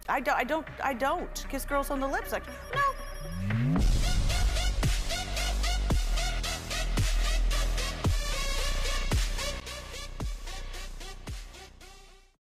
I don't kiss girls on the lips. Like, no.